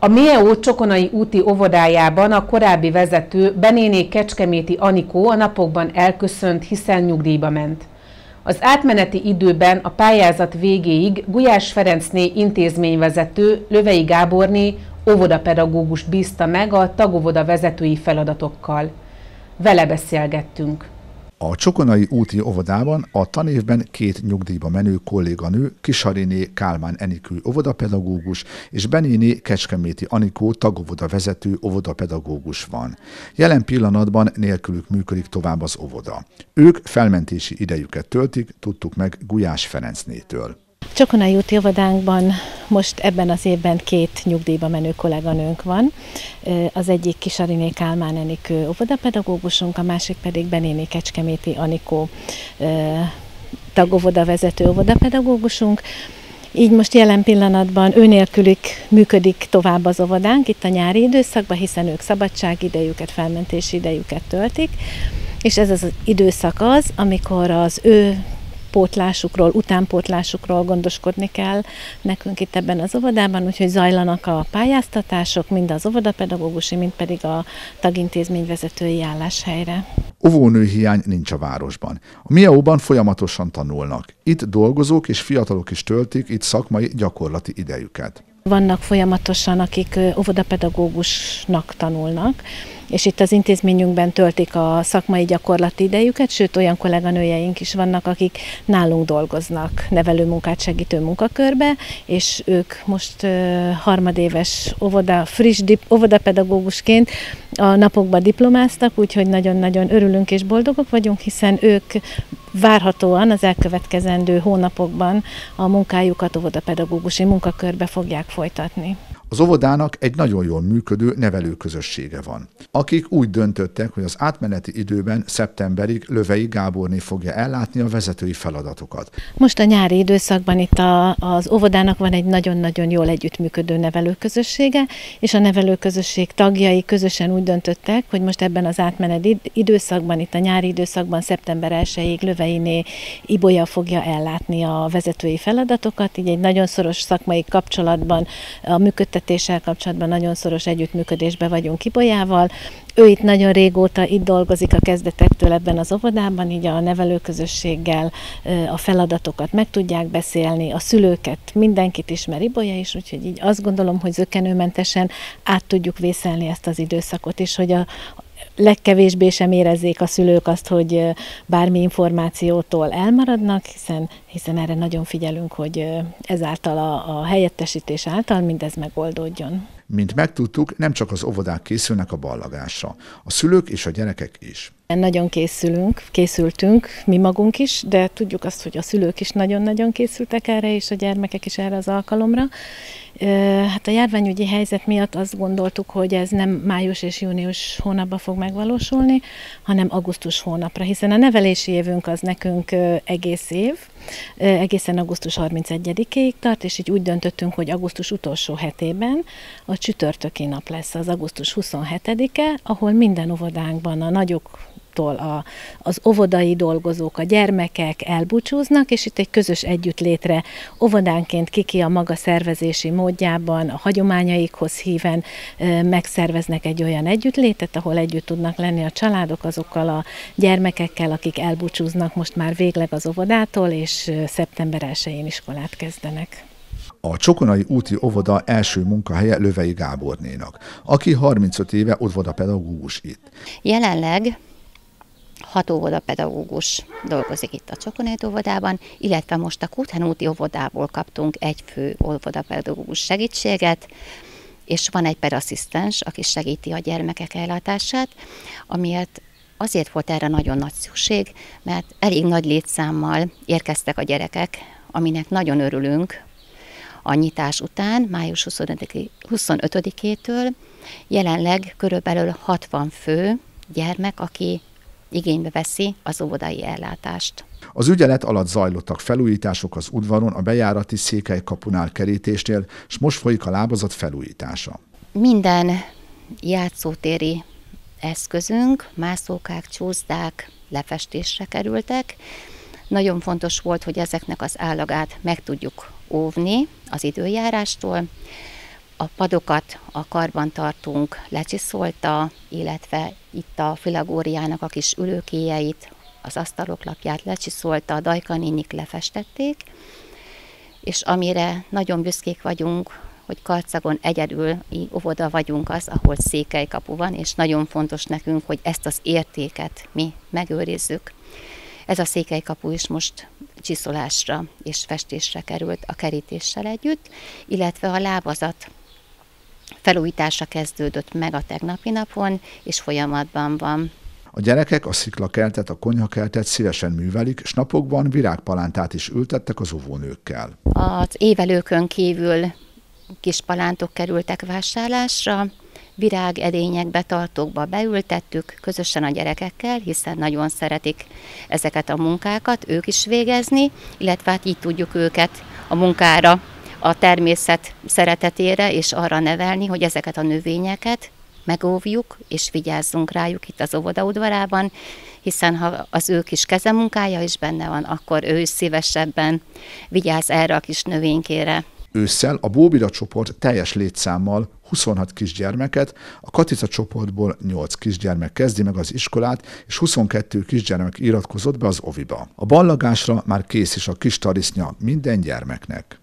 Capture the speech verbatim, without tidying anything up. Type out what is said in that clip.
A Mieo Csokonai úti óvodájában a korábbi vezető, Benéné Kecskeméti Anikó a napokban elköszönt, hiszen nyugdíjba ment. Az átmeneti időben a pályázat végéig Gulyás Ferencné intézményvezető, Lövei Gáborné óvodapedagógust bízta meg a tagóvoda vezetői feladatokkal. Vele beszélgettünk. A Csokonai úti óvodában a tanévben két nyugdíjba menő kolléganő, Kisariné Kálmán Enikő óvodapedagógus és Benéné Kecskeméti Anikó tagóvoda vezető óvodapedagógus van. Jelen pillanatban nélkülük működik tovább az óvoda. Ők felmentési idejüket töltik, tudtuk meg Gulyás Ferencnétől. Csokonai úti óvodánkban most ebben az évben két nyugdíjba menő kolléganőnk van. Az egyik Kisariné Kálmán Enikő óvodapedagógusunk, a másik pedig Benéné Kecskeméti Anikó tagóvoda vezető óvodapedagógusunk. Így most jelen pillanatban ő nélkülük működik tovább az óvodánk itt a nyári időszakban, hiszen ők szabadságidejüket, felmentési idejüket töltik, és ez az időszak az, amikor az ő pótlásukról, utánpótlásukról gondoskodni kell nekünk itt ebben az óvodában, úgyhogy zajlanak a pályáztatások, mind az óvodapedagógusi, mind pedig a tagintézményvezetői álláshelyre. Óvónő hiány nincs a városban. A Mieo-ban folyamatosan tanulnak. Itt dolgozók és fiatalok is töltik itt szakmai gyakorlati idejüket. Vannak folyamatosan, akik óvodapedagógusnak tanulnak, és itt az intézményünkben töltik a szakmai gyakorlati idejüket, sőt olyan kolléganőjeink is vannak, akik nálunk dolgoznak nevelőmunkát segítő munkakörbe, és ők most uh, harmadéves óvoda, friss dip, óvodapedagógusként a napokban diplomáztak, úgyhogy nagyon-nagyon örülünk és boldogok vagyunk, hiszen ők várhatóan az elkövetkezendő hónapokban a munkájukat óvodapedagógusi munkakörbe fogják folytatni. Az óvodának egy nagyon jól működő nevelőközössége van, akik úgy döntöttek, hogy az átmeneti időben szeptemberig Lövei Gáborné fogja ellátni a vezetői feladatokat. Most a nyári időszakban itt a, az óvodának van egy nagyon-nagyon jól együttműködő nevelőközössége, és a nevelőközösség tagjai közösen úgy döntöttek, hogy most ebben az átmeneti időszakban, itt a nyári időszakban szeptember elsejéig Löveiné Ibolya fogja ellátni a vezetői feladatokat, így egy nagyon szoros szakmai kapcsolatban a működtetés kapcsolatban nagyon szoros együttműködésben vagyunk Ibolyával. Ő itt nagyon régóta itt dolgozik a kezdetektől ebben az óvodában, így a nevelőközösséggel a feladatokat meg tudják beszélni, a szülőket, mindenkit ismer Ibolya is, úgyhogy így azt gondolom, hogy zökkenőmentesen át tudjuk vészelni ezt az időszakot, és hogy a legkevésbé sem érezzék a szülők azt, hogy bármi információtól elmaradnak, hiszen, hiszen erre nagyon figyelünk, hogy ezáltal a, a helyettesítés által mindez megoldódjon. Mint megtudtuk, nem csak az óvodák készülnek a ballagásra, a szülők és a gyerekek is. Nagyon készülünk, készültünk mi magunk is, de tudjuk azt, hogy a szülők is nagyon-nagyon készültek erre, és a gyermekek is erre az alkalomra. Hát a járványügyi helyzet miatt azt gondoltuk, hogy ez nem május és június hónapban fog megvalósulni, hanem augusztus hónapra, hiszen a nevelési évünk az nekünk egész év, egészen augusztus harmincegyedikéig tart, és így úgy döntöttünk, hogy augusztus utolsó hetében a csütörtöki nap lesz az augusztus huszonhetedike, ahol minden óvodánkban a nagyok A, az óvodai dolgozók, a gyermekek elbúcsúznak, és itt egy közös együttlétre óvodánként kiki a maga szervezési módjában, a hagyományaikhoz híven e, megszerveznek egy olyan együttlétet, ahol együtt tudnak lenni a családok azokkal a gyermekekkel, akik elbúcsúznak most már végleg az óvodától, és szeptember elsején iskolát kezdenek. A Csokonai úti óvoda első munkahelye Lövei Gábornénak, aki harmincöt éve óvodapedagógus itt. Jelenleg hat óvodapedagógus dolgozik itt a Csokonai óvodában, illetve most a Kúthen úti óvodából kaptunk egy fő óvodapedagógus segítséget, és van egy pedasszisztens, aki segíti a gyermekek ellátását, amiért azért volt erre nagyon nagy szükség, mert elég nagy létszámmal érkeztek a gyerekek, aminek nagyon örülünk a nyitás után, május huszonötödikétől. Jelenleg körülbelül hatvan fő gyermek, aki igénybe veszi az óvodai ellátást. Az ügyelet alatt zajlottak felújítások az udvaron, a bejárati székelykapunál kerítésnél, és most folyik a lábazat felújítása. Minden játszótéri eszközünk, mászókák, csúszdák lefestésre kerültek. Nagyon fontos volt, hogy ezeknek az állagát meg tudjuk óvni az időjárástól. A padokat a karbantartónk lecsiszolta, illetve itt a filagóriának a kis ülőkéjeit, az asztaloklapját lecsiszolta, a Dajka nénik lefestették, és amire nagyon büszkék vagyunk, hogy Karcagon egyedül óvoda vagyunk az, ahol székelykapu van, és nagyon fontos nekünk, hogy ezt az értéket mi megőrizzük. Ez a székelykapu is most csiszolásra és festésre került a kerítéssel együtt, illetve a lábazat felújítása kezdődött meg a tegnapi napon, és folyamatban van. A gyerekek a sziklakertet, a konyhakertet szívesen művelik, és napokban virágpalántát is ültettek az óvónőkkel. Az évelőkön kívül kis palántok kerültek vásárlásra, virágedényekbe, tartókba beültettük közösen a gyerekekkel, hiszen nagyon szeretik ezeket a munkákat ők is végezni, illetve hát így tudjuk őket a munkára, a természet szeretetére és arra nevelni, hogy ezeket a növényeket megóvjuk és vigyázzunk rájuk itt az óvoda udvarában, hiszen ha az ő kis kezemunkája is benne van, akkor ő is szívesebben vigyáz erre a kis növénykére. Ősszel a Bóbira csoport teljes létszámmal huszonhat kisgyermeket, a Katica csoportból nyolc kisgyermek kezdi meg az iskolát, és huszonkettő kisgyermek iratkozott be az oviba. A ballagásra már kész is a kis tarisznya minden gyermeknek.